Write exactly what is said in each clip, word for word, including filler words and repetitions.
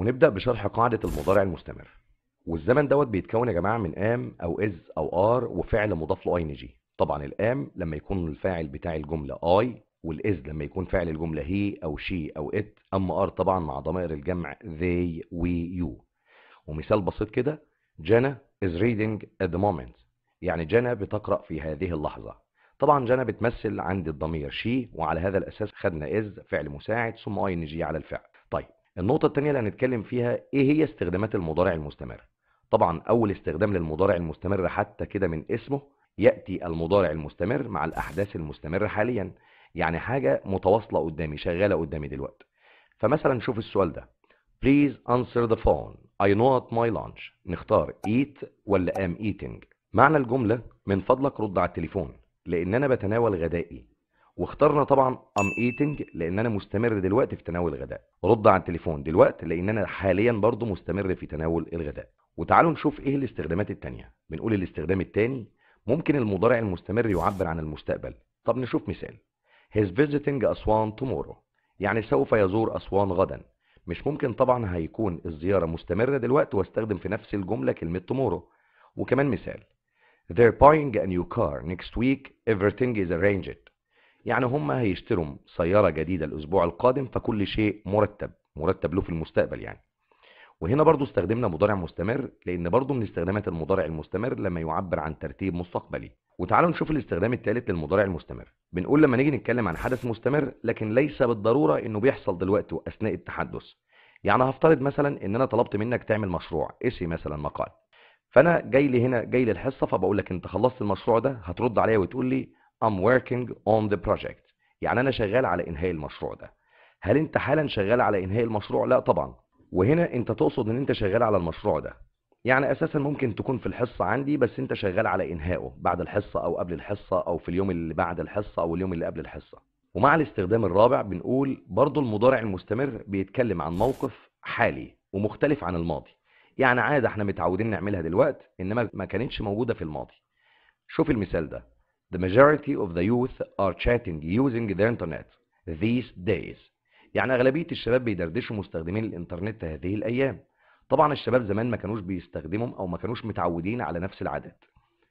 ونبدأ بشرح قاعدة المضارع المستمر. والزمن دوت بيتكون يا جماعة من ام او از او ار وفعل مضاف له اي ان جي. طبعا الام لما يكون الفاعل بتاع الجملة اي، والاز لما يكون فاعل الجملة هي او شي او ات، اما ار طبعا مع ضمائر الجمع they we you. ومثال بسيط كده، جانا is reading at the moment، يعني جانا بتقرأ في هذه اللحظة. طبعا جانا بتمثل عند الضمير شي، وعلى هذا الأساس خدنا از فعل مساعد ثم اي ان جي على الفعل. طيب النقطة الثانية اللي هنتكلم فيها ايه هي استخدامات المضارع المستمر. طبعا أول استخدام للمضارع المستمر حتى كده من اسمه، يأتي المضارع المستمر مع الأحداث المستمرة حاليا، يعني حاجة متواصلة قدامي شغالة قدامي دلوقتي. فمثلا شوف السؤال ده، Please answer the phone. I know at my lunch. نختار eat ولا am eating. معنى الجملة من فضلك رد على التليفون لأن أنا بتناول غدائي. واخترنا طبعا am eating لأن أنا مستمر دلوقتي في تناول الغداء. رد على التليفون دلوقتي لأن أنا حاليا برضو مستمر في تناول الغداء. وتعالوا نشوف إيه الاستخدامات التانية. بنقول الاستخدام التاني، ممكن المضارع المستمر يعبر عن المستقبل. طب نشوف مثال. He's visiting أسوان tomorrow، يعني سوف يزور أسوان غدا. مش ممكن طبعا هيكون الزيارة مستمرة دلوقتي واستخدم في نفس الجملة كلمة tomorrow. وكمان مثال They're buying a new car next week, everything is arranged، يعني هم هيشتروا سيارة جديدة الأسبوع القادم، فكل شيء مرتب مرتب له في المستقبل يعني. وهنا برضو استخدمنا مضارع مستمر لأن برضو من استخدامات المضارع المستمر لما يعبر عن ترتيب مستقبلي. وتعالوا نشوف الاستخدام الثالث للمضارع المستمر. بنقول لما نيجي نتكلم عن حدث مستمر لكن ليس بالضرورة انه بيحصل دلوقتي واثناء التحدث. يعني هفترض مثلا ان انا طلبت منك تعمل مشروع اسي مثلا مقال، فانا جاي لي هنا جاي للحصة فبقول لك انت خلصت المشروع ده، هترد عليا وتقول لي I'm working on the project، يعني انا شغال على انهاء المشروع ده. هل انت حالا شغال على انهاء المشروع؟ لا طبعا. وهنا انت تقصد ان انت شغال على المشروع ده، يعني اساسا ممكن تكون في الحصة عندي بس انت شغال على انهائه بعد الحصة او قبل الحصة او في اليوم اللي بعد الحصة او اليوم اللي قبل الحصة. ومع الاستخدام الرابع بنقول برضو المضارع المستمر بيتكلم عن موقف حالي ومختلف عن الماضي، يعني عادة احنا متعودين نعملها دلوقتي انما ما كانتش موجودة في الماضي. شوف المثال ده، The majority of the youth are chatting using the internet these days، يعني أغلبية الشباب بيدردشوا مستخدمين الإنترنت هذه الأيام. طبعا الشباب زمان ما كانوش بيستخدمهم أو ما كانوش متعودين على نفس العادات.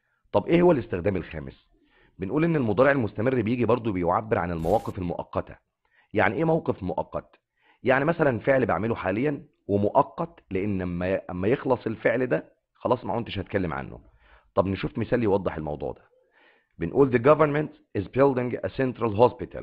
طب إيه هو الاستخدام الخامس؟ بنقول إن المضارع المستمر بيجي برضو بيعبر عن المواقف المؤقتة. يعني إيه موقف مؤقت؟ يعني مثلا فعل بعمله حاليا ومؤقت لأن أما أما يخلص الفعل ده خلاص ما كنتش هتكلم عنه. طب نشوف مثال يوضح الموضوع ده. بنقول the government is building a central hospital،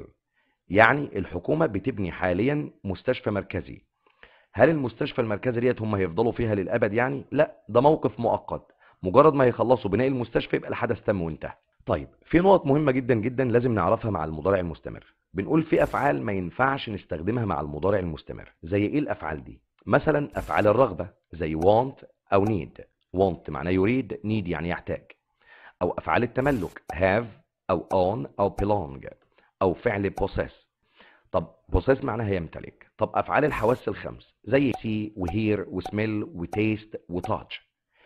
يعني الحكومة بتبني حاليا مستشفى مركزي. هل المستشفى المركزي ديت هم هيفضلوا فيها للأبد يعني؟ لا، ده موقف مؤقت، مجرد ما يخلصوا بناء المستشفى يبقى الحدث تم وانتهى. طيب في نقط مهمة جدا جدا لازم نعرفها مع المضارع المستمر. بنقول في أفعال ما ينفعش نستخدمها مع المضارع المستمر. زي ايه الأفعال دي؟ مثلا أفعال الرغبة زي want أو need. want معناه يريد، need يعني يحتاج. أو أفعال التملك have أو own أو belong. أو فعل possess. طب possess معناها يمتلك. طب أفعال الحواس الخمس زي see وhear وsmell وtaste وtouch.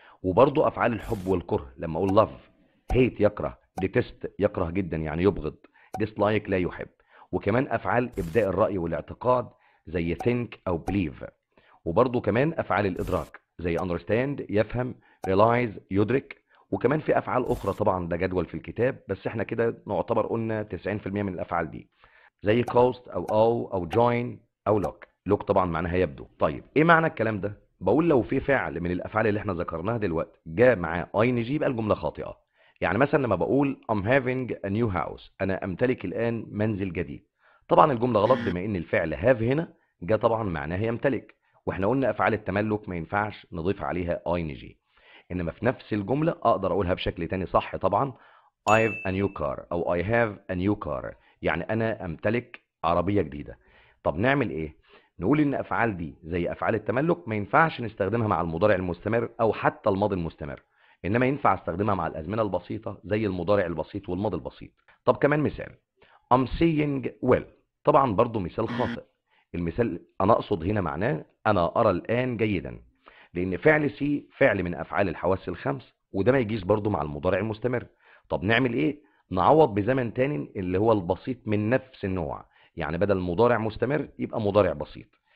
وبرضه أفعال الحب والكره لما أقول love، hate يكره، detest يكره جدا يعني يبغض، dislike لا يحب. وكمان أفعال إبداء الرأي والاعتقاد زي think أو believe. وبرضه كمان أفعال الإدراك زي understand يفهم، realize يدرك. وكمان في أفعال أخرى طبعا ده جدول في الكتاب بس احنا كده نعتبر قلنا تسعين في المية من الأفعال دي، زي cost أو أو أو join أو look. look طبعا معناها يبدو. طيب إيه معنى الكلام ده؟ بقول لو في فعل من الأفعال اللي احنا ذكرناها دلوقتي جاء معاه ing يبقى الجملة خاطئة. يعني مثلا لما بقول I'm having a new house، أنا أمتلك الآن منزل جديد. طبعا الجملة غلط بما إن الفعل have هنا جاء طبعا معناها يمتلك، واحنا قلنا أفعال التملك ما ينفعش نضيف عليها ing. انما في نفس الجملة اقدر اقولها بشكل تاني صح طبعا، I've a new car او I have a new car، يعني انا امتلك عربية جديدة. طب نعمل ايه؟ نقول ان افعال دي زي افعال التملك ما ينفعش نستخدمها مع المضارع المستمر او حتى الماضي المستمر، انما ينفع استخدمها مع الازمنة البسيطة زي المضارع البسيط والماضي البسيط. طب كمان مثال I'm seeing well، طبعا برضو مثال خاطئ. المثال انا اقصد هنا معناه انا ارى الان جيدا، لان فعل سي فعل من افعال الحواس الخمس وده ما يجيش برضو مع المضارع المستمر. طب نعمل ايه؟ نعوض بزمن تاني اللي هو البسيط من نفس النوع، يعني بدل مضارع مستمر يبقى مضارع بسيط.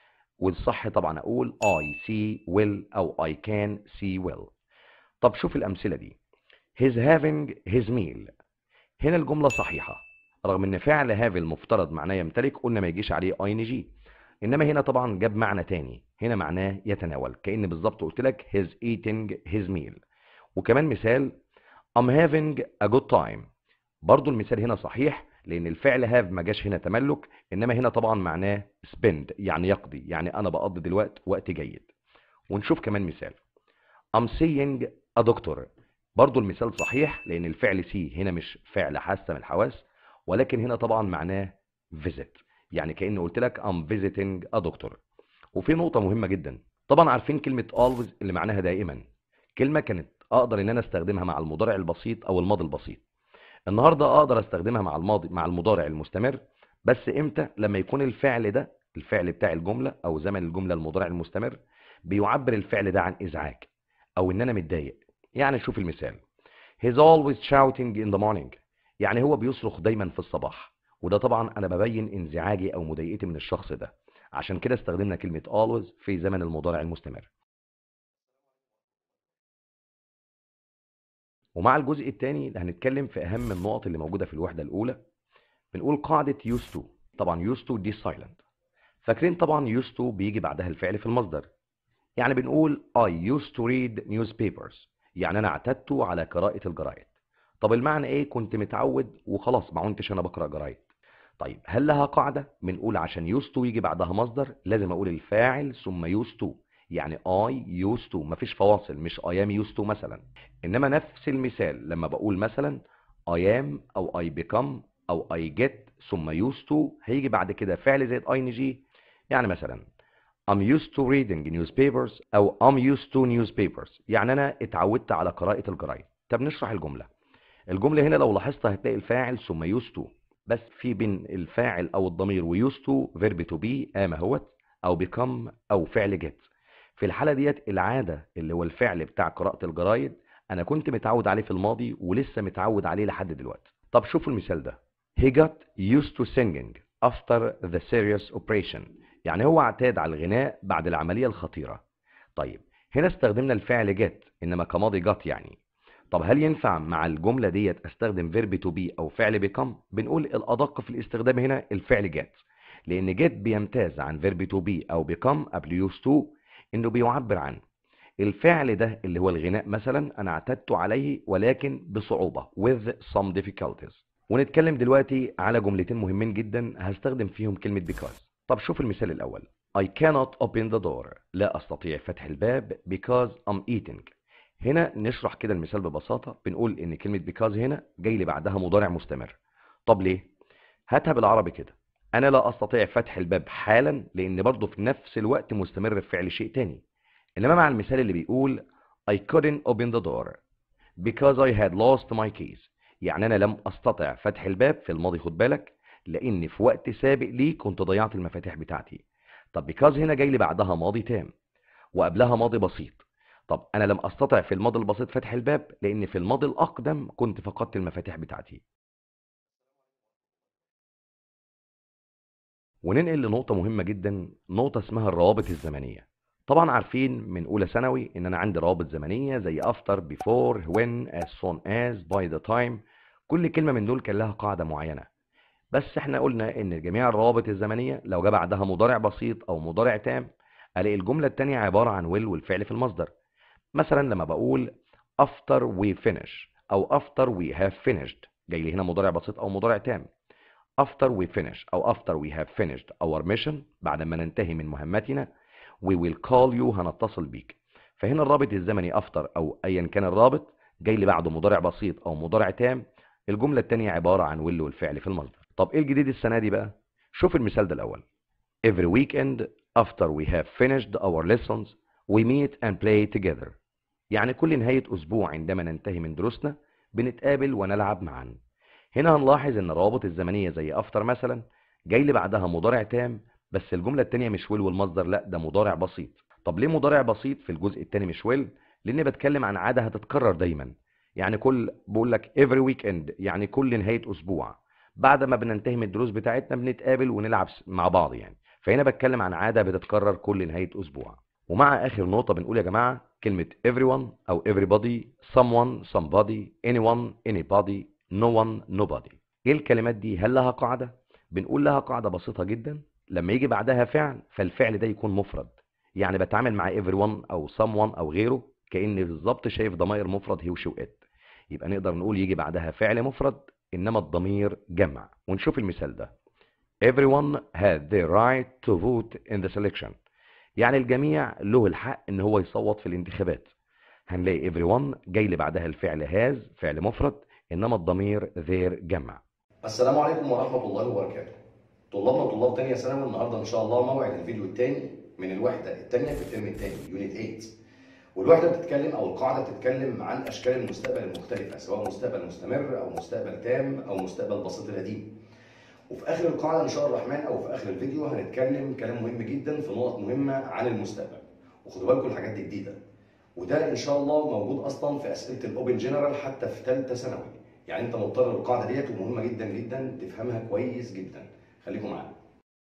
والصح طبعا اقول I see will او I can see well. طب شوف الامثله دي. he's having his meal. هنا الجمله صحيحه رغم ان فعل have المفترض معناه يمتلك، قلنا ما يجيش عليه ing، انما هنا طبعا جاب معنى تاني، هنا معناه يتناول، كأن بالظبط قلت لك he's eating his meal. وكمان مثال I'm having a good time. برضو المثال هنا صحيح لان الفعل have ما جاش هنا تملك، انما هنا طبعا معناه spend يعني يقضي، يعني انا بقضي دلوقتي وقت جيد. ونشوف كمان مثال I'm seeing a doctor. برضو المثال صحيح لان الفعل see هنا مش فعل حاسة من الحواس، ولكن هنا طبعا معناه visit، يعني كأني قلت لك I'm visiting a doctor. وفي نقطة مهمة جدا، طبعا عارفين كلمة always اللي معناها دائما، كلمة كانت اقدر ان انا استخدمها مع المضارع البسيط او الماضي البسيط. النهارده اقدر استخدمها مع الماضي مع المضارع المستمر، بس امتى؟ لما يكون الفعل ده الفعل بتاع الجملة او زمن الجملة المضارع المستمر بيعبر الفعل ده عن ازعاج او ان انا متضايق. يعني شوف المثال he's always shouting in the morning، يعني هو بيصرخ دايما في الصباح، وده طبعا انا ببين انزعاجي او مضايقتي من الشخص ده، عشان كده استخدمنا كلمة always في زمن المضارع المستمر. ومع الجزء الثاني هنتكلم في اهم النقط اللي موجودة في الوحدة الاولى. بنقول قاعدة used to. طبعا used to دي silent. فاكرين طبعا used to بيجي بعدها الفعل في المصدر، يعني بنقول I used to read newspapers، يعني انا اعتدت على قراءة الجرايد. طب المعنى ايه؟ كنت متعود وخلاص ما كنتش انا بقرأ جرايد. طيب هل لها قاعدة؟ بنقول عشان used to يجي بعدها مصدر لازم اقول الفاعل ثم used to، يعني I used to، مفيش فواصل، مش I am used to مثلا. انما نفس المثال لما بقول مثلا I am او I become او I get ثم used to هيجي بعد كده فعل زائد ing، يعني مثلا I'm used to reading newspapers او I'm used to newspapers، يعني انا اتعودت على قراءة الجرايد. طب نشرح الجملة. الجملة هنا لو لاحظت هتلاقي الفاعل ثم used to، بس في بين الفاعل او الضمير و used to verb to be قام اهوت او become او فعل get. في الحالة ديت العادة اللي هو الفعل بتاع قراءة الجرايد انا كنت متعود عليه في الماضي ولسه متعود عليه لحد دلوقتي. طب شوفوا المثال ده he got used to singing after the serious operation، يعني هو اعتاد على الغناء بعد العملية الخطيرة. طيب هنا استخدمنا الفعل get انما كماضي got يعني. طب هل ينفع مع الجملة ديت استخدم verb to be او فعل become؟ بنقول الادق في الاستخدام هنا الفعل get، لان get بيمتاز عن verb to be او become قبل used to انه بيعبر عن الفعل ده اللي هو الغناء مثلا انا اعتدت عليه ولكن بصعوبة with some difficulties. ونتكلم دلوقتي على جملتين مهمين جدا هستخدم فيهم كلمة because. طب شوف المثال الاول I cannot open the door، لا استطيع فتح الباب because I'm eating. هنا نشرح كده المثال ببساطة، بنقول ان كلمة because هنا جاي لي بعدها مضارع مستمر. طب ليه؟ هاتها بالعربي كده، انا لا استطيع فتح الباب حالا لان برضه في نفس الوقت مستمر في فعل شيء تاني. انما مع المثال اللي بيقول I couldn't open the door because I had lost my keys، يعني انا لم استطع فتح الباب في الماضي، خد بالك، لان في وقت سابق لي كنت ضيعت المفاتيح بتاعتي. طب because هنا جاي لي بعدها ماضي تام وقبلها ماضي بسيط. طب انا لم استطع في الماضي البسيط فتح الباب لان في الماضي الاقدم كنت فقدت المفاتيح بتاعتي. وننقل لنقطة مهمة جدا، نقطة اسمها الروابط الزمنية. طبعا عارفين من اولى ثانوي ان انا عندي روابط زمنية زي after before when as soon as by the time. كل كلمة من دول كان لها قاعدة معينة، بس احنا قلنا ان جميع الروابط الزمنية لو جاء بعدها مضارع بسيط او مضارع تام الاقي الجملة التانية عبارة عن will والفعل في المصدر. مثلا لما بقول after we finish او after we have finished جاي لي هنا مضارع بسيط او مضارع تام. after we finish او after we have finished our mission، بعد ما ننتهي من مهمتنا we will call you، هنتصل بيك. فهنا الرابط الزمني after او ايا كان الرابط جاي لي بعده مضارع بسيط او مضارع تام. الجملة التانية عبارة عن will والفعل في المصدر. طب ايه الجديد السنة دي بقى؟ شوف المثال ده الاول every weekend after we have finished our lessons we meet and play together، يعني كل نهاية اسبوع عندما ننتهي من دروسنا بنتقابل ونلعب معا. هنا هنلاحظ ان الروابط الزمنية زي after مثلا جاي لي بعدها مضارع تام، بس الجملة التانية مش will والمصدر، لا ده مضارع بسيط. طب ليه مضارع بسيط في الجزء التاني مش will؟ لاني بتكلم عن عادة هتتكرر دايما، يعني كل بقول لك every weekend يعني كل نهاية اسبوع بعد ما بننتهي من الدروس بتاعتنا بنتقابل ونلعب مع بعض يعني. فهنا بتكلم عن عادة بتتكرر كل نهاية أسبوع. ومع آخر نقطة بنقول يا جماعة كلمة everyone أو everybody، someone somebody، anyone anybody، no one nobody. إيه الكلمات دي؟ هل لها قاعدة؟ بنقول لها قاعدة بسيطة جدا، لما يجي بعدها فعل فالفعل ده يكون مفرد. يعني بتعامل مع everyone أو someone أو غيره كأني بالظبط شايف ضمائر مفرد هي وشي وإت. يبقى نقدر نقول يجي بعدها فعل مفرد إنما الضمير جمع. ونشوف المثال ده. Everyone had the right to vote in the selection. يعني الجميع له الحق ان هو يصوت في الانتخابات. هنلاقي everyone جاي اللي بعدها الفعل has فعل مفرد انما الضمير their جمع. السلام عليكم ورحمة الله وبركاته. طلابنا طلاب تانية ثانوي، النهارده ان شاء الله موعد الفيديو الثاني من الوحدة الثانية في الترم الثاني يونت ثمانية. والوحدة بتتكلم او القاعدة بتتكلم عن اشكال المستقبل المختلفة، سواء مستقبل مستمر او مستقبل تام او مستقبل بسيط القديم. وفي اخر القاعده ان شاء الله الرحمن او في اخر الفيديو هنتكلم كلام مهم جدا في نقط مهمه عن المستقبل. وخدوا بالكم الحاجات دي جديده، وده ان شاء الله موجود اصلا في اسئله الاوبن جنرال حتى في ثالثه ثانوي. يعني انت مضطر للقاعده ديت ومهمه جدا جدا تفهمها كويس جدا. خليكم معانا.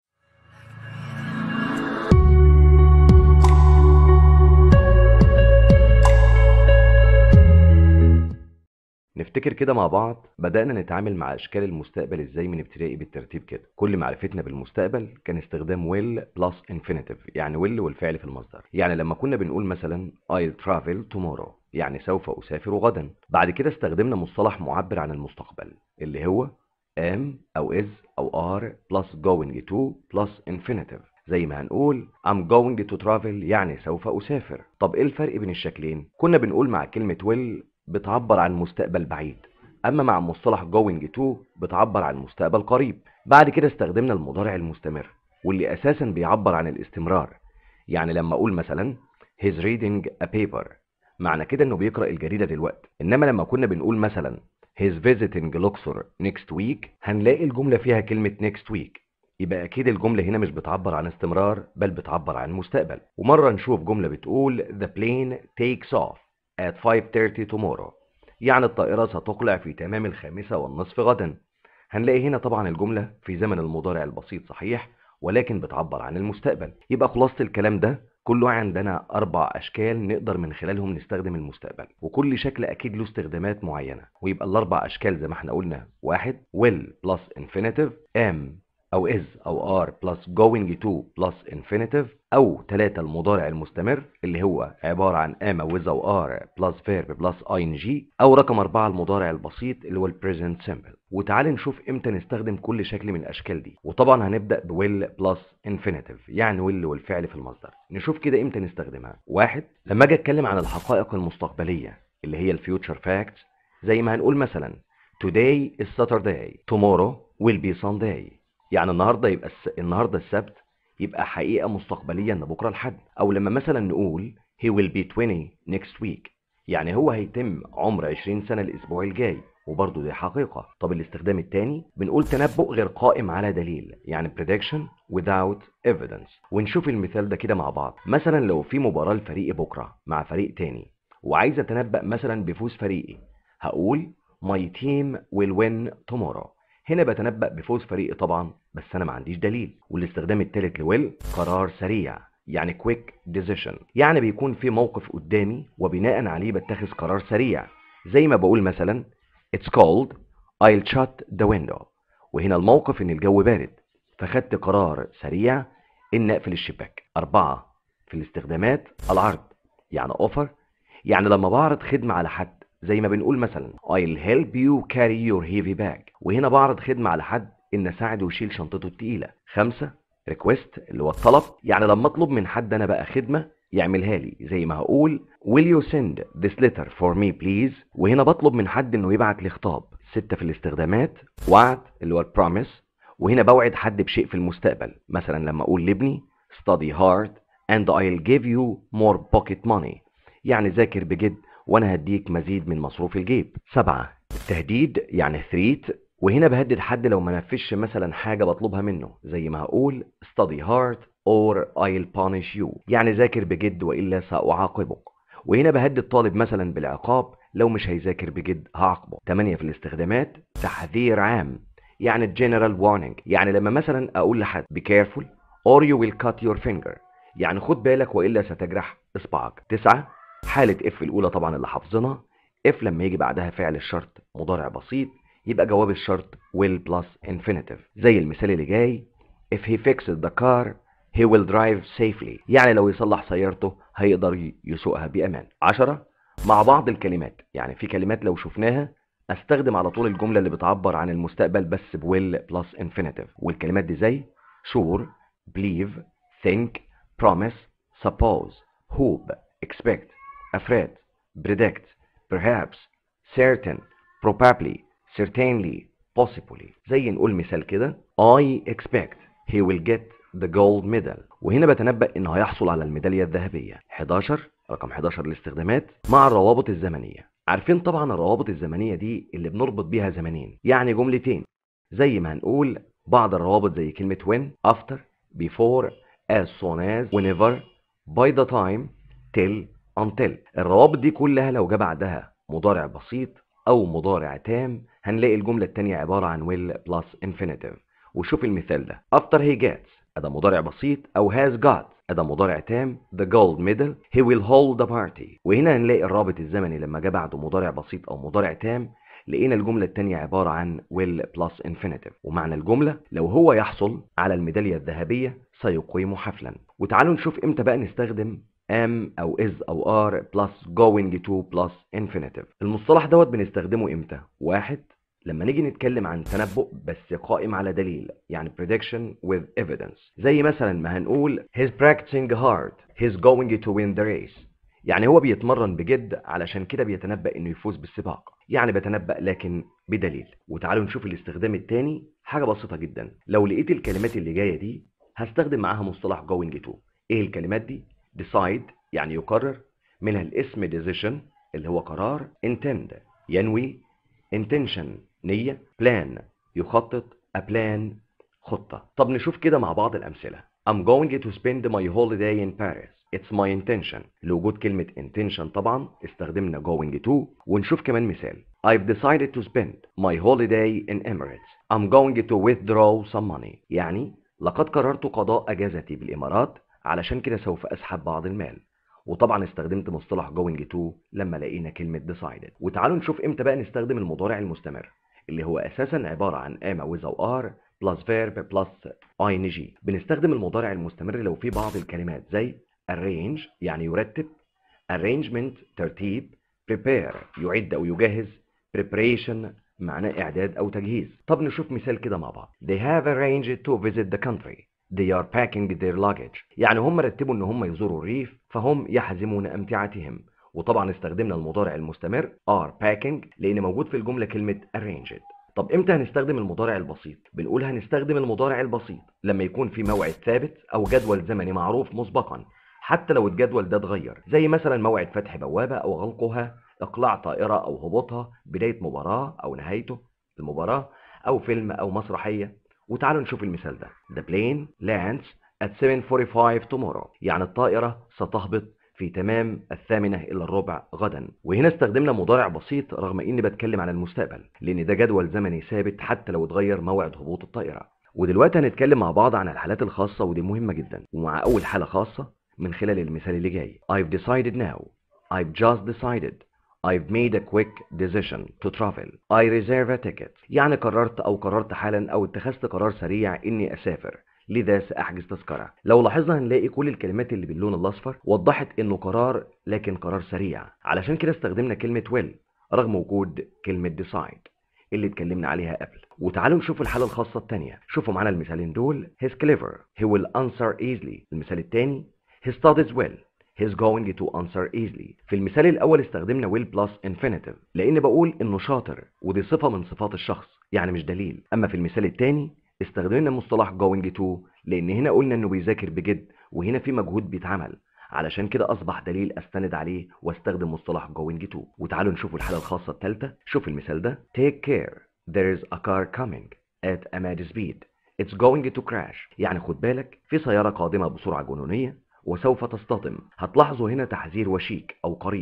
نفتكر كده مع بعض بدأنا نتعامل مع أشكال المستقبل إزاي من ابتدائي بالترتيب كده. كل معرفتنا بالمستقبل كان استخدام will plus infinitive، يعني will والفعل في المصدر. يعني لما كنا بنقول مثلا I'll travel tomorrow يعني سوف أسافر غدا. بعد كده استخدمنا مصطلح معبر عن المستقبل اللي هو am أو is أو are plus going to plus infinitive. زي ما هنقول I'm going to travel يعني سوف أسافر. طب إيه الفرق بين الشكلين؟ كنا بنقول مع كلمة will بتعبر عن مستقبل بعيد، اما مع مصطلح going to بتعبر عن مستقبل قريب. بعد كده استخدمنا المضارع المستمر واللي اساسا بيعبر عن الاستمرار. يعني لما اقول مثلا he's reading a paper معنى كده انه بيقرأ الجريدة دلوقتي. انما لما كنا بنقول مثلا he's visiting Luxor next week هنلاقي الجملة فيها كلمة next week، يبقى اكيد الجملة هنا مش بتعبر عن استمرار بل بتعبر عن مستقبل. ومرة نشوف جملة بتقول the plane takes off at five thirty tomorrow يعني الطائرة ستقلع في تمام الخامسة والنصف غدا. هنلاقي هنا طبعا الجملة في زمن المضارع البسيط صحيح ولكن بتعبر عن المستقبل. يبقى خلاصة الكلام ده كله عندنا أربع أشكال نقدر من خلالهم نستخدم المستقبل، وكل شكل أكيد له استخدامات معينة. ويبقى الأربع أشكال زي ما احنا قلنا: واحد will plus infinitive، am أو is أو are plus going to plus infinitive، أو ثلاثة المضارع المستمر اللي هو عبارة عن am أو is أو are plus verb plus ing، أو رقم أربعة المضارع البسيط اللي هو ال present simple. وتعال نشوف إمتى نستخدم كل شكل من الأشكال دي. وطبعا هنبدأ ب will plus infinitive يعني will والفعل في المصدر. نشوف كده إمتى نستخدمها. واحد، لما أجي أتكلم عن الحقائق المستقبلية اللي هي ال future facts، زي ما هنقول مثلا today is Saturday tomorrow will be Sunday يعني النهارده يبقى الس... النهارده السبت يبقى حقيقة مستقبلية ان بكره الحد. او لما مثلا نقول he will be twenty next week يعني هو هيتم عمر عشرين سنة الاسبوع الجاي، وبرضه دي حقيقة. طب الاستخدام الثاني بنقول تنبؤ غير قائم على دليل يعني prediction without evidence. ونشوف المثال ده كده مع بعض. مثلا لو في مباراة لفريقي بكره مع فريق تاني وعايز اتنبأ مثلا بفوز فريقي، هقول my team will win tomorrow. هنا بتنبأ بفوز فريقي طبعا بس انا ما عنديش دليل. والاستخدام الثالث لويل قرار سريع يعني quick decision، يعني بيكون في موقف قدامي وبناء عليه بتخذ قرار سريع. زي ما بقول مثلا it's cold I'll shut the window، وهنا الموقف ان الجو بارد فخدت قرار سريع ان اقفل الشباك. أربعة، في الاستخدامات العرض يعني offer، يعني لما بعرض خدمة على حد زي ما بنقول مثلا I'll help you carry your heavy bag، وهنا بعرض خدمة على حد ان اساعده يشيل شنطته التقيلة. خمسة، request اللي هو الطلب، يعني لما اطلب من حد انا بقى خدمة يعملها لي زي ما هقول will you send this letter for me please، وهنا بطلب من حد انه يبعت لي خطاب. ستة، في الاستخدامات وعد اللي هو promise، وهنا بوعد حد بشيء في المستقبل. مثلا لما اقول لابني study hard and I'll give you more pocket money يعني ذاكر بجد وانا هديك مزيد من مصروف الجيب. سبعة، التهديد يعني threat، وهنا بهدد حد لو ما نفذش مثلا حاجة بطلبها منه زي ما هقول study hard or I'll punish you يعني ذاكر بجد وإلا سأعاقبك. وهنا بهدد طالب مثلا بالعقاب لو مش هيذاكر بجد هعاقبه. تمانية، في الاستخدامات تحذير عام يعني general warning، يعني لما مثلا اقول لحد be careful or you will cut your finger. يعني خد بالك وإلا ستجرح إصبعك. تسعة، حالة if الأولى طبعا اللي حافظينها. if لما يجي بعدها فعل الشرط مضارع بسيط يبقى جواب الشرط will plus infinitive. زي المثال اللي جاي if he fixes the car he will drive safely. يعني لو يصلح سيارته هيقدر يسوقها بأمان. عشرة، مع بعض الكلمات. يعني في كلمات لو شفناها استخدم على طول الجملة اللي بتعبر عن المستقبل بس ب will plus infinitive. والكلمات دي زي sure, believe, think, promise, suppose, hope, expect, afraid, predict, perhaps, certain, probably, certainly, possibly. زي نقول مثال كده I expect he will get the gold medal. وهنا بتنبأ انه هيحصل على الميدالية الذهبية. حداشر، رقم حداشر الاستخدامات مع الروابط الزمنية. عارفين طبعا الروابط الزمنية دي اللي بنربط بيها زمنين، يعني جملتين. زي ما هنقول بعض الروابط زي كلمة when, after, before, as soon as, whenever, by the time, till, until. الروابط دي كلها لو جه بعدها مضارع بسيط او مضارع تام هنلاقي الجملة التانية عبارة عن will plus infinitive. وشوف المثال ده after he gets ده مضارع بسيط او has got ده مضارع تام the gold medal he will hold the party. وهنا هنلاقي الرابط الزمني لما جه بعده مضارع بسيط او مضارع تام لقينا الجملة التانية عبارة عن will plus infinitive. ومعنى الجملة لو هو يحصل على الميدالية الذهبية سيقيم حفلا. وتعالوا نشوف امتى بقى نستخدم am او is او are plus going to plus infinitive. المصطلح دوت بنستخدمه امتى؟ واحد، لما نيجي نتكلم عن تنبؤ بس قائم على دليل، يعني prediction with evidence. زي مثلا ما هنقول he's practicing hard he's going to win the race. يعني هو بيتمرن بجد علشان كده بيتنبأ انه يفوز بالسباق. يعني بتنبأ لكن بدليل. وتعالوا نشوف الاستخدام الثاني، حاجة بسيطة جدا. لو لقيت الكلمات اللي جاية دي هستخدم معاها مصطلح going to. ايه الكلمات دي؟ decide يعني يقرر، منها الاسم decision اللي هو قرار، intend ينوي، intention نية، plan يخطط، a plan خطة. طب نشوف كده مع بعض الأمثلة. I'm going to spend my holiday in Paris. It's my intention. لوجود كلمة intention طبعا استخدمنا going to. ونشوف كمان مثال. I've decided to spend my holiday in Emirates. I'm going to withdraw some money. يعني لقد قررت قضاء أجازتي بالإمارات علشان كده سوف أسحب بعض المال. وطبعا استخدمت مصطلح going to لما لقينا كلمة decided. وتعالوا نشوف امتى بقى نستخدم المضارع المستمر اللي هو أساسا عبارة عن am أو is أو are plus verb plus ing. بنستخدم المضارع المستمر لو في بعض الكلمات زي arrange يعني يرتب، arrangement ترتيب، prepare يعد أو يجهز، preparation معناه إعداد أو تجهيز. طب نشوف مثال كده مع بعض. They have arranged to visit the country. They are packing their luggage. يعني هم رتبوا إن هم يزوروا الريف فهم يحزمون أمتعتهم. وطبعا استخدمنا المضارع المستمر are packing لأن موجود في الجملة كلمة arranged. طب امتى هنستخدم المضارع البسيط؟ بنقول هنستخدم المضارع البسيط لما يكون في موعد ثابت او جدول زمني معروف مسبقا حتى لو الجدول ده اتغير، زي مثلا موعد فتح بوابة او غلقها، اقلاع طائرة او هبوطها، بداية مباراة او نهايته المباراة، او فيلم او مسرحية. وتعالوا نشوف المثال ده. The plane lands at seven forty-five tomorrow. يعني الطائرة ستهبط في تمام الثامنة إلى الربع غدا. وهنا استخدمنا مضارع بسيط رغم إني بتكلم عن المستقبل لأن ده جدول زمني ثابت حتى لو اتغير موعد هبوط الطائرة. ودلوقتي هنتكلم مع بعض عن الحالات الخاصة ودي مهمة جدا. ومع أول حالة خاصة من خلال المثال اللي جاي I've decided now. I've just decided. I've made a quick decision to travel. I reserve a ticket. يعني قررت أو قررت حالا أو اتخذت قرار سريع إني أسافر لذا سأحجز تذكرة. لو لاحظنا هنلاقي كل الكلمات اللي باللون الأصفر وضحت إنه قرار لكن قرار سريع. علشان كده استخدمنا كلمة will رغم وجود كلمة decide اللي اتكلمنا عليها قبل. وتعالوا نشوف الحالة الخاصة التانية. شوفوا معانا المثالين دول. He's clever. He will answer easily. المثال التاني He studies well. He's going to answer easily. في المثال الأول استخدمنا will plus infinitive لأن بقول إنه شاطر ودي صفة من صفات الشخص يعني مش دليل. أما في المثال التاني استخدمنا مصطلح going to لأن هنا قلنا إنه بيذاكر بجد وهنا في مجهود بيتعمل علشان كده أصبح دليل أستند عليه واستخدم مصطلح going to. وتعالوا نشوف الحالة الخاصة الثالثة. شوف المثال ده. Take care. There is a car coming at a mad speed. It's going to crash. يعني خد بالك في سيارة قادمة بسرعة جنونية وسوف تصطدم. هتلاحظوا هنا تحذير وشيك أو قريب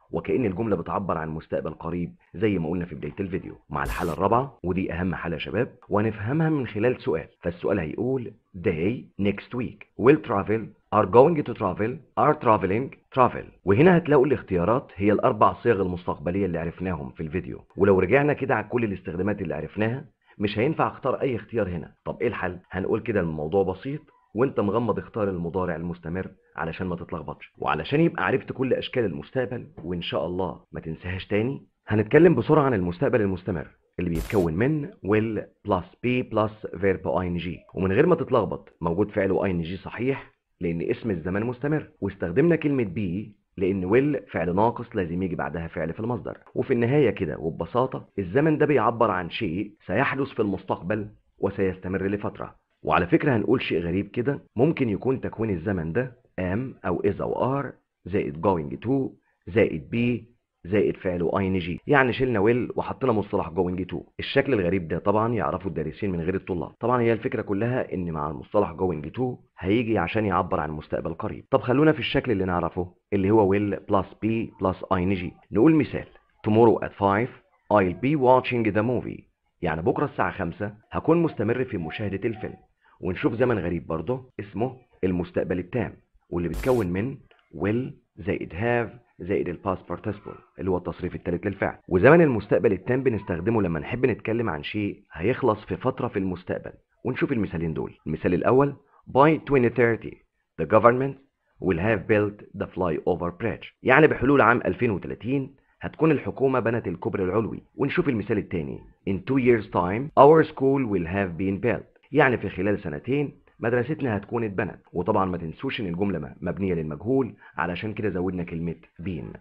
وكأن الجملة بتعبر عن مستقبل قريب زي ما قلنا في بداية الفيديو. مع الحالة الرابعة ودي أهم حالة يا شباب، وهنفهمها من خلال سؤال. فالسؤال هيقول they next week will travel are going to travel are traveling travel. وهنا هتلاقوا الاختيارات هي الأربع صيغ المستقبلية اللي عرفناهم في الفيديو. ولو رجعنا كده على كل الاستخدامات اللي عرفناها مش هينفع اختار أي اختيار هنا. طب إيه الحل؟ هنقول كده الموضوع بسيط، وانت مغمض اختار المضارع المستمر علشان ما تتلخبطش. وعلشان يبقى عرفت كل اشكال المستقبل وان شاء الله ما تنساهاش تاني، هنتكلم بسرعه عن المستقبل المستمر اللي بيتكون من will plus be plus verb ing. ومن غير ما تتلخبط موجود فعل ing صحيح لان اسم الزمان مستمر، واستخدمنا كلمه be لان will فعل ناقص لازم يجي بعدها فعل في المصدر. وفي النهايه كده وببساطه الزمن ده بيعبر عن شيء سيحدث في المستقبل وسيستمر لفتره. وعلى فكرة هنقول شيء غريب كده، ممكن يكون تكوين الزمن ده am أو is أو are زائد going to زائد be زائد فعل ing، يعني شلنا will وحطينا مصطلح going to. الشكل الغريب ده طبعا يعرفه الدارسين من غير الطلاب. طبعا هي الفكرة كلها ان مع المصطلح going to هيجي عشان يعبر عن مستقبل قريب. طب خلونا في الشكل اللي نعرفه اللي هو will plus be plus ing. نقول مثال tomorrow at five I'll be watching the movie، يعني بكرة الساعة خمسة هكون مستمر في مشاهدة الفيلم. ونشوف زمن غريب برضه اسمه المستقبل التام، واللي بيتكون من will زائد have زائد الباست participle اللي هو التصريف الثالث للفعل. وزمن المستقبل التام بنستخدمه لما نحب نتكلم عن شيء هيخلص في فترة في المستقبل. ونشوف المثالين دول. المثال الأول by twenty thirty the government will have built the flyover bridge، يعني بحلول عام ألفين وثلاثين هتكون الحكومة بنت الكوبري العلوي. ونشوف المثال الثاني in two years time our school will have been built، يعني في خلال سنتين مدرستنا هتكون اتبنت. وطبعا ما تنسوش ان الجملة مبنية للمجهول علشان كده زودنا كلمة been.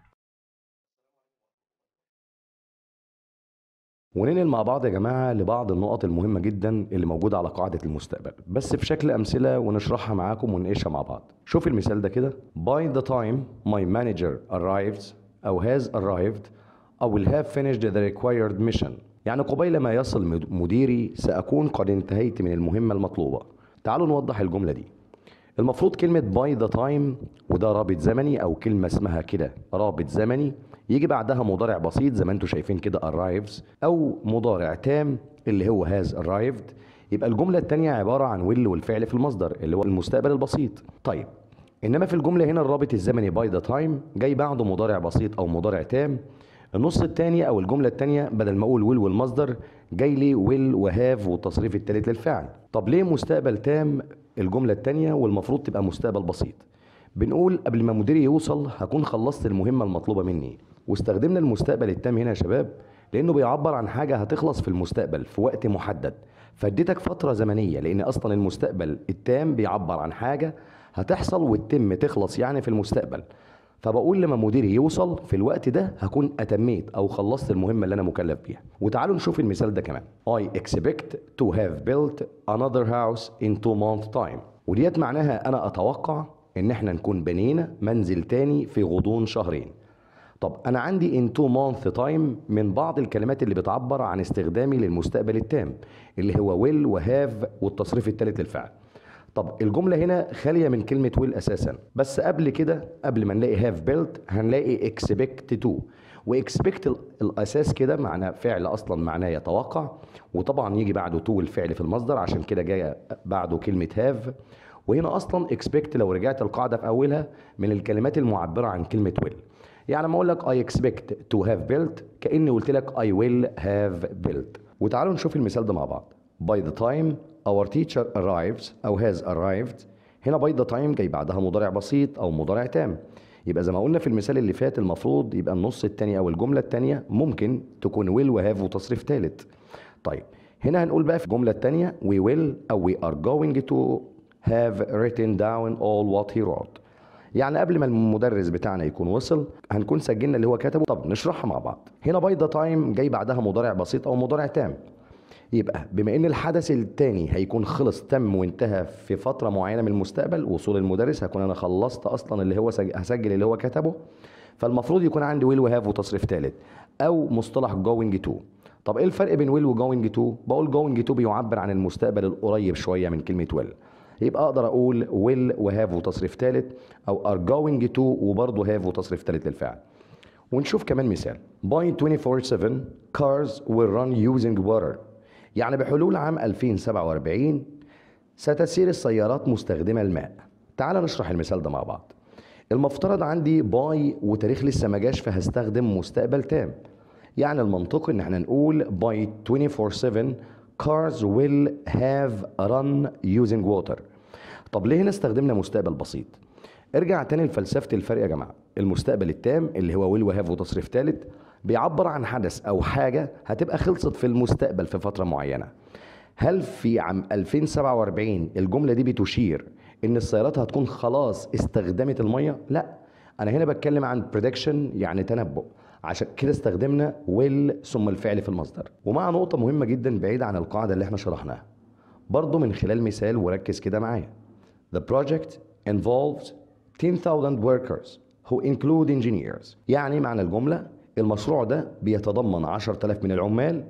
وننقل مع بعض يا جماعة لبعض النقط المهمة جدا اللي موجودة على قاعدة المستقبل، بس في شكل أمثلة ونشرحها معاكم ونناقشها مع بعض. شوف المثال ده كده by the time my manager arrives أو has arrived I will have finished the required mission، يعني قبيل ما يصل مديري سأكون قد انتهيت من المهمة المطلوبة. تعالوا نوضح الجملة دي. المفروض كلمة by the time وده رابط زمني أو كلمة اسمها كده رابط زمني، يجي بعدها مضارع بسيط زي ما انتم شايفين كده arrives أو مضارع تام اللي هو has arrived. يبقى الجملة التانية عبارة عن will والفعل في المصدر اللي هو المستقبل البسيط. طيب إنما في الجملة هنا الرابط الزمني by the time جاي بعده مضارع بسيط أو مضارع تام. النص الثاني او الجمله الثانيه بدل ما اقول ويل والمصدر جاي لي ويل وهاف والتصريف الثالث للفعل. طب ليه مستقبل تام الجمله الثانيه والمفروض تبقى مستقبل بسيط؟ بنقول قبل ما مديري يوصل هكون خلصت المهمه المطلوبه مني. واستخدمنا المستقبل التام هنا يا شباب لانه بيعبر عن حاجه هتخلص في المستقبل في وقت محدد، فاديتك فتره زمنيه لان اصلا المستقبل التام بيعبر عن حاجه هتحصل وتتم تخلص يعني في المستقبل. فبقول لما مديري يوصل في الوقت ده هكون اتميت او خلصت المهمه اللي انا مكلف بيها. وتعالوا نشوف المثال ده كمان I expect to have built another house in two months time، وديت معناها انا اتوقع ان احنا نكون بنينا منزل تاني في غضون شهرين. طب انا عندي in two months time من بعض الكلمات اللي بتعبر عن استخدامي للمستقبل التام اللي هو will وهاف والتصريف الثالث للفعل. طب الجملة هنا خالية من كلمة will أساسا، بس قبل كده قبل ما نلاقي have built هنلاقي expect to، و expect الأساس كده معناه فعل أصلا معناه يتوقع، وطبعا يجي بعده to الفعل في المصدر عشان كده جاي بعده كلمة have. وهنا أصلا expect لو رجعت القاعدة في أولها من الكلمات المعبرة عن كلمة will. يعني لما أقول لك I expect to have built كأني قلت لك I will have built. وتعالوا نشوف المثال ده مع بعض. by the time our teacher arrives أو has arrived، هنا by the time جاي بعدها مضارع بسيط أو مضارع تام. يبقى زي ما قلنا في المثال اللي فات المفروض يبقى النص التاني أو الجملة التانية ممكن تكون will وهاف وتصريف ثالث. طيب هنا هنقول بقى في الجملة التانية we will أو we are going to have written down all what he wrote، يعني قبل ما المدرس بتاعنا يكون وصل هنكون سجلنا اللي هو كتبه. طب نشرحها مع بعض. هنا by the time جاي بعدها مضارع بسيط أو مضارع تام، يبقى بما ان الحدث الثاني هيكون خلص تم وانتهى في فتره معينه من المستقبل وصول المدرس هكون انا خلصت اصلا اللي هو سج... هسجل اللي هو كتبه، فالمفروض يكون عندي ويل وهاف وتصريف ثالث او مصطلح جوينج تو. طب ايه الفرق بين ويل وجوينج تو؟ بقول جوينج تو بيعبر عن المستقبل القريب شويه من كلمه ويل، يبقى اقدر اقول ويل وهاف وتصريف ثالث او ار جوينج تو وبرضه هاف وتصريف ثالث للفعل. ونشوف كمان مثال by twenty forty-seven cars will run using water، يعني بحلول عام ألفين وسبعة وأربعين ستسير السيارات مستخدمة الماء. تعال نشرح المثال ده مع بعض. المفترض عندي باي وتاريخ لسه ما جاش، فهستخدم مستقبل تام، يعني المنطق ان احنا نقول by twenty forty-seven cars will have run using water. طب ليه هنا استخدمنا مستقبل بسيط؟ ارجع تاني لفلسفة الفرق يا جماعة. المستقبل التام اللي هو will وهاف وتصريف ثالث بيعبر عن حدث او حاجة هتبقى خلصت في المستقبل في فترة معينة. هل في عام ألفين وسبعة وأربعين الجملة دي بتشير ان السيارات هتكون خلاص استخدمت المية؟ لا، انا هنا بتكلم عن prediction يعني تنبؤ، عشان كده استخدمنا will ثم الفعل في المصدر. ومع نقطة مهمة جدا بعيدة عن القاعدة اللي احنا شرحناها برضو من خلال مثال، وركز كده معايا. The project involves ten thousand workers who include engineers، يعني معنى الجملة المشروع ده بيتضمن عشرة آلاف من العمال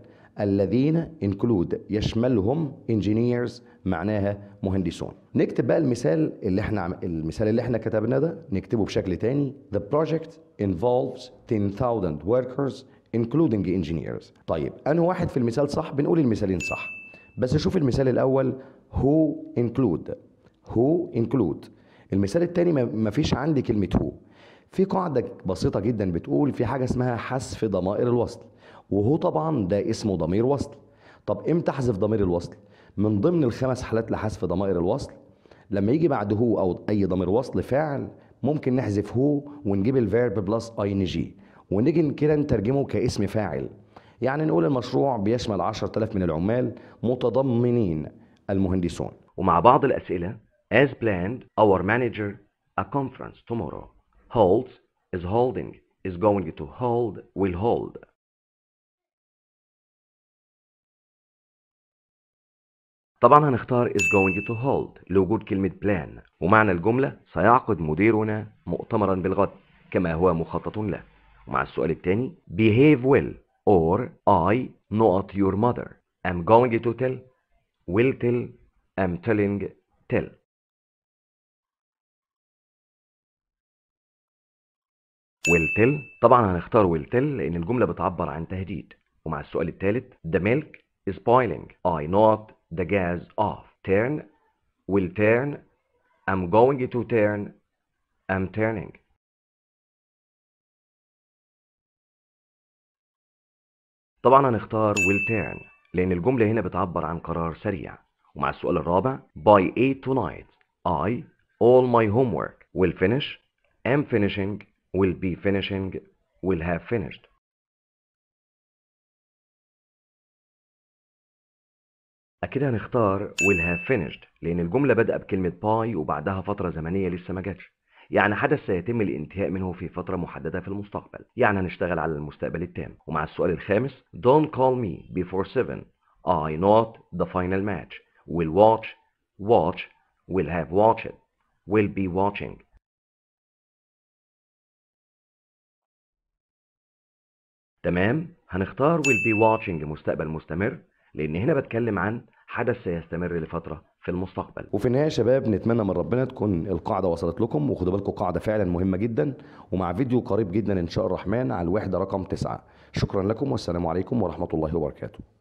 الذين include يشملهم engineers معناها مهندسون. نكتب بقى المثال اللي احنا المثال اللي احنا كتبناه ده نكتبه بشكل تاني. The project involves ten thousand workers including engineers. طيب أنا واحد في المثال صح، بنقول المثالين صح، بس شوف المثال الأول who include who include. المثال التاني ما فيش عندي كلمة هو. في قاعدة بسيطة جدا بتقول في حاجة اسمها حذف ضمائر الوصل، وهو طبعا ده اسمه ضمير وصل. طب امتى احذف ضمير الوصل؟ من ضمن الخمس حالات لحذف ضمائر الوصل لما يجي بعد هو او اي ضمير وصل فعل، ممكن نحذف هو ونجيب الفيرب بلس اي ان جي ونيجي كده نترجمه كاسم فاعل. يعني نقول المشروع بيشمل عشرة آلاف من العمال متضمنين المهندسون. ومع بعض الأسئلة as planned our manager a conference tomorrow holds is holding is going to hold will hold. طبعا هنختار is going to hold لوجود كلمة plan، ومعنى الجملة سيعقد مديرنا مؤتمرا بالغد كما هو مخطط له. ومع السؤال الثاني behave well or I not your mother am going to tell will tell am telling tell. will tell طبعا هنختار will tell لأن الجملة بتعبر عن تهديد. ومع السؤال الثالث the milk is boiling I not the gas off turn will turn I'm going to turn I'm turning. طبعا هنختار will turn لأن الجملة هنا بتعبر عن قرار سريع. ومع السؤال الرابع by eight tonight I all my homework will finish am finishing will be finishing will have finished. أكيد هنختار will have finished لأن الجملة بدأ بكلمة by وبعدها فترة زمنية لسه ما جاتش، يعني حدث سيتم الانتهاء منه في فترة محددة في المستقبل، يعني هنشتغل على المستقبل التام. ومع السؤال الخامس don't call me before seven I not the final match will watch watch will have watched will be watching. تمام، هنختار will be watching مستقبل مستمر لأن هنا بتكلم عن حدث سيستمر لفترة في المستقبل. وفي النهاية يا شباب نتمنى من ربنا تكون القاعدة وصلت لكم، وخدوا بالكم قاعدة فعلا مهمة جدا، ومع فيديو قريب جدا إن شاء الرحمن على الوحدة رقم تسعة. شكرا لكم والسلام عليكم ورحمة الله وبركاته.